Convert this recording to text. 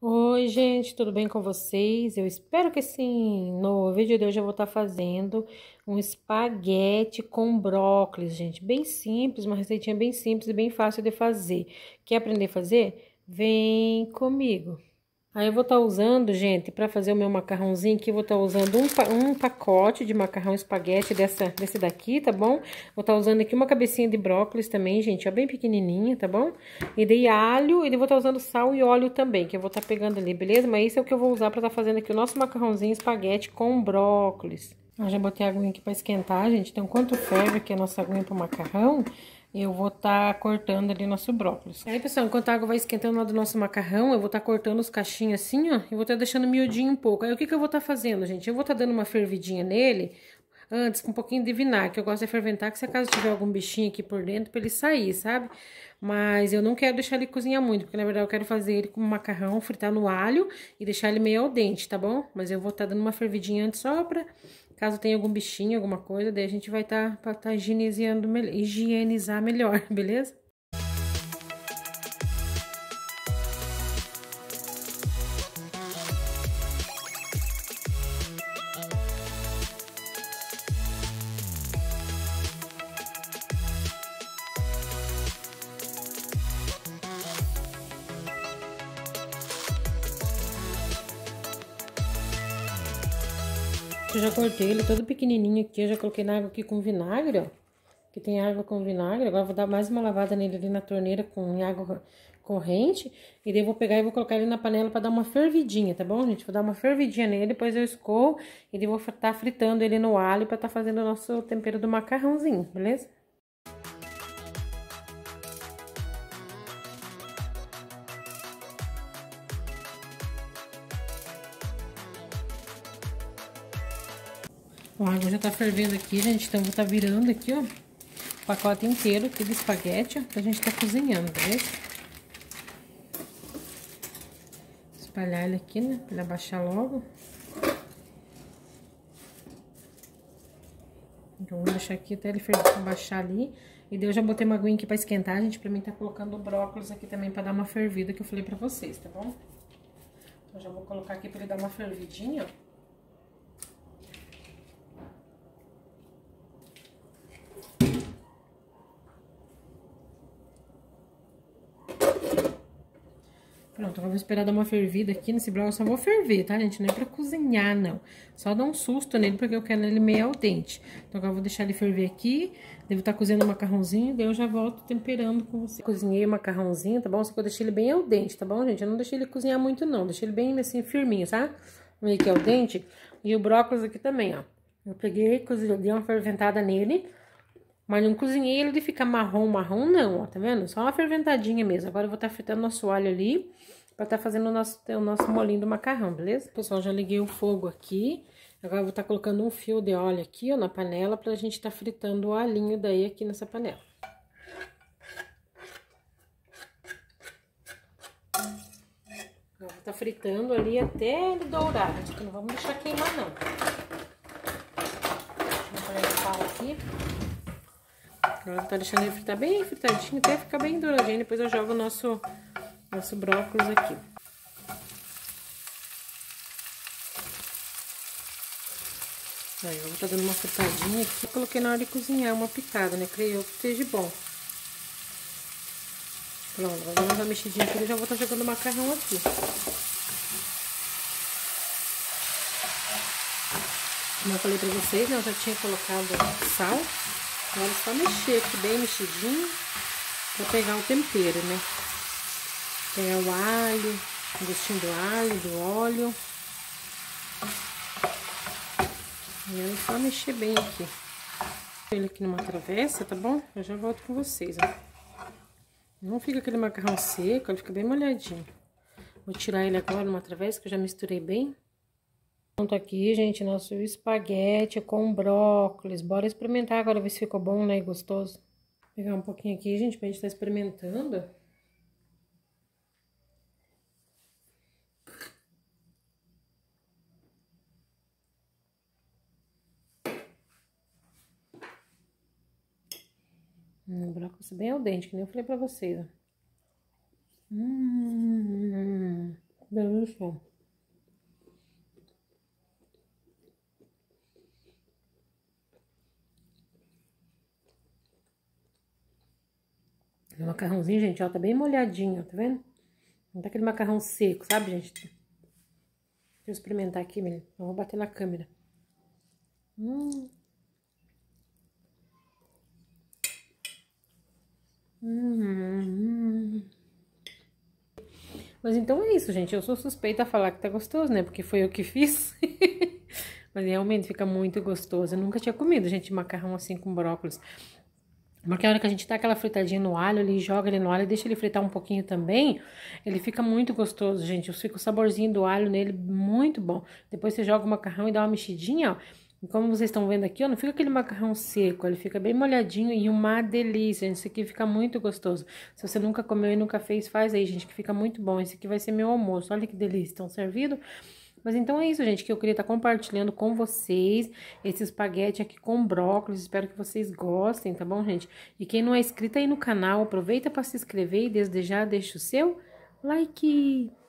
Oi, gente, tudo bem com vocês? Eu espero que sim. No vídeo de hoje eu vou estar fazendo um espaguete com brócolis, gente. Bem simples, uma receitinha bem simples e bem fácil de fazer. Quer aprender a fazer? Vem comigo. Aí eu vou estar usando, gente, para fazer o meu macarrãozinho aqui, eu vou estar usando um pacote de macarrão espaguete desse daqui, tá bom? Vou estar usando aqui uma cabecinha de brócolis também, gente, ó, bem pequenininha, tá bom? E daí alho, e vou estar usando sal e óleo também, que eu vou estar pegando ali, beleza? Mas isso é o que eu vou usar para estar fazendo aqui o nosso macarrãozinho espaguete com brócolis. Eu já botei a aguinha aqui para esquentar, gente, então enquanto ferve aqui a nossa aguinha pro macarrão, eu vou estar cortando ali nosso brócolis. Aí, pessoal, enquanto a água vai esquentando lá do nosso macarrão, eu vou estar cortando os cachinhos assim, ó, e vou estar deixando miudinho um pouco. Aí, o que que eu vou estar fazendo, gente? Eu vou estar dando uma fervidinha nele, antes, com um pouquinho de vinagre, que eu gosto de ferventar, que se acaso tiver algum bichinho aqui por dentro, pra ele sair, sabe? Mas eu não quero deixar ele cozinhar muito, porque na verdade eu quero fazer ele com macarrão, fritar no alho e deixar ele meio al dente, tá bom? Mas eu vou estar dando uma fervidinha antes só pra... Caso tenha algum bichinho, alguma coisa, daí a gente vai estar higienizar melhor, beleza? Eu já cortei ele todo pequenininho aqui, eu já coloquei na água aqui com vinagre, ó. Que tem água com vinagre. Agora eu vou dar mais uma lavada nele ali na torneira com água corrente. E daí eu vou pegar e vou colocar ele na panela pra dar uma fervidinha, tá bom, gente? Vou dar uma fervidinha nele, depois eu escorro e daí vou estar fritando ele no alho pra estar fazendo o nosso tempero do macarrãozinho, beleza? A água já tá fervendo aqui, gente, então eu vou estar virando aqui, ó, o pacote inteiro aqui de espaguete, ó, que a gente tá cozinhando, beleza? Espalhar ele aqui, né, pra ele abaixar logo. Então, vou deixar aqui até ele abaixar ali. E daí eu já botei uma aguinha aqui pra esquentar, gente, pra mim tá colocando o brócolis aqui também pra dar uma fervida, que eu falei pra vocês, tá bom? Então, já vou colocar aqui pra ele dar uma fervidinha, ó. Pronto, agora eu vou esperar dar uma fervida aqui nesse brócolis. Eu só vou ferver, tá, gente? Não é pra cozinhar, não. Só dar um susto nele, porque eu quero ele meio al dente. Então, agora eu vou deixar ele ferver aqui. Devo estar cozinhando o macarrãozinho, daí eu já volto temperando com você. Cozinhei o macarrãozinho, tá bom? Só que eu deixei ele bem al dente, tá bom, gente? Eu não deixei ele cozinhar muito, não. Deixei ele bem, assim, firminho, tá? Meio que al dente. E o brócolis aqui também, ó. Eu peguei, cozinhei, dei uma ferventada nele. Mas não cozinhei ele de ficar marrom, não, ó, tá vendo? Só uma ferventadinha mesmo. Agora eu vou estar fritando nosso alho ali, pra estar fazendo o nosso molinho do macarrão, beleza? Pessoal, já liguei o fogo aqui. Agora eu vou estar colocando um fio de óleo aqui, ó, na panela, pra gente estar fritando o alhinho daí aqui nessa panela. Eu vou estar fritando ali até ele dourar, gente, não vamos deixar queimar, não. Vou pôr esse pau aqui. Agora eu vou estar deixando ele fritar bem fritadinho, até ficar bem douradinho. Depois eu jogo o nosso brócolis aqui. Aí, eu vou estar dando uma fritadinha aqui. Coloquei na hora de cozinhar uma picada, né? Creio eu que esteja bom. Pronto, agora vou dar uma mexidinha aqui e já vou estar jogando o macarrão aqui. Como eu falei pra vocês, né? Eu já tinha colocado sal. Agora é só mexer aqui bem mexidinho pra pegar o tempero, né? Pegar o alho, o gostinho do alho, do óleo. E aí, só mexer bem aqui. Ele aqui numa travessa, tá bom? Eu já volto com vocês, ó. Não fica aquele macarrão seco, ele fica bem molhadinho. Vou tirar ele agora numa travessa, que eu já misturei bem. Pronto aqui, gente, nosso espaguete com brócolis. Bora experimentar agora, ver se ficou bom, né, e gostoso. Vou pegar um pouquinho aqui, gente, pra gente estar experimentando. Brócolis bem al dente, que nem eu falei pra vocês, ó. Delícia. O macarrãozinho, gente, ó, tá bem molhadinho, ó, tá vendo? Não tá aquele macarrão seco, sabe, gente? Deixa eu experimentar aqui, menina. Eu vou bater na câmera. Hum. Hum. Mas então é isso, gente. Eu sou suspeita a falar que tá gostoso, né? Porque foi eu que fiz. Mas realmente fica muito gostoso. Eu nunca tinha comido, gente, macarrão assim com brócolis. Porque a hora que a gente dá aquela fritadinha no alho, ele joga ele no alho e deixa ele fritar um pouquinho também, ele fica muito gostoso, gente. Fica o saborzinho do alho nele muito bom. Depois você joga o macarrão e dá uma mexidinha, ó. E como vocês estão vendo aqui, ó, não fica aquele macarrão seco, ele fica bem molhadinho e uma delícia, gente. Isso aqui fica muito gostoso. Se você nunca comeu e nunca fez, faz aí, gente, que fica muito bom. Esse aqui vai ser meu almoço. Olha que delícia, estão servidos? Mas então é isso, gente, que eu queria estar compartilhando com vocês esse espaguete aqui com brócolis. Espero que vocês gostem, tá bom, gente? E quem não é inscrito aí no canal, aproveita para se inscrever e desde já deixa o seu like.